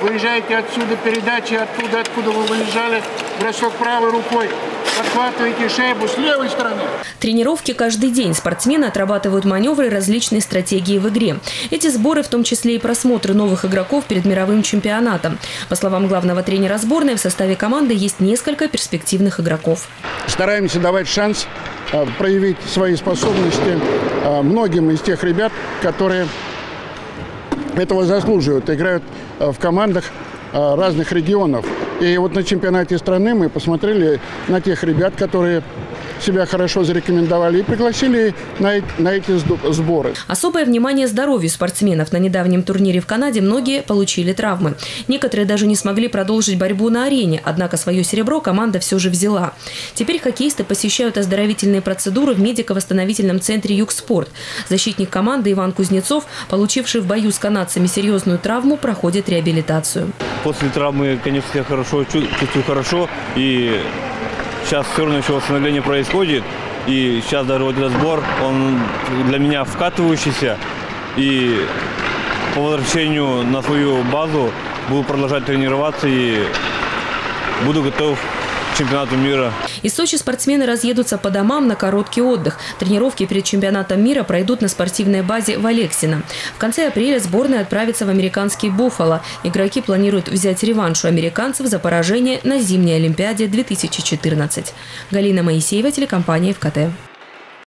выезжаете отсюда, передачи оттуда, откуда вы выезжали, бросок правой рукой. Подхватываете шайбу с левой стороны. Тренировки каждый день. Спортсмены отрабатывают маневры и различные стратегии в игре. Эти сборы, в том числе и просмотры новых игроков перед мировым чемпионатом. По словам главного тренера сборной, в составе команды есть несколько перспективных игроков. Стараемся давать шанс проявить свои способности многим из тех ребят, которые этого заслуживают, играют в командах разных регионов. И вот на чемпионате страны мы посмотрели на тех ребят, которые себя хорошо зарекомендовали, и пригласили на эти сборы. Особое внимание здоровью спортсменов. На недавнем турнире в Канаде многие получили травмы. Некоторые даже не смогли продолжить борьбу на арене, однако свое серебро команда все же взяла. Теперь хоккеисты посещают оздоровительные процедуры в медико-восстановительном центре «Югспорт». Защитник команды Иван Кузнецов, получивший в бою с канадцами серьезную травму, проходит реабилитацию. После травмы, конечно, я чувствую хорошо, и сейчас все равно еще восстановление происходит, и сейчас даже вот этот сбор, он для меня вкатывающийся, и по возвращению на свою базу буду продолжать тренироваться и буду готов к чемпионату мира. Из Сочи спортсмены разъедутся по домам на короткий отдых. Тренировки перед чемпионатом мира пройдут на спортивной базе в Алексино. В конце апреля сборная отправится в американский Буффало. Игроки планируют взять реванш у американцев за поражение на зимней Олимпиаде 2014. Галина Моисеева, телекомпания ФКТ.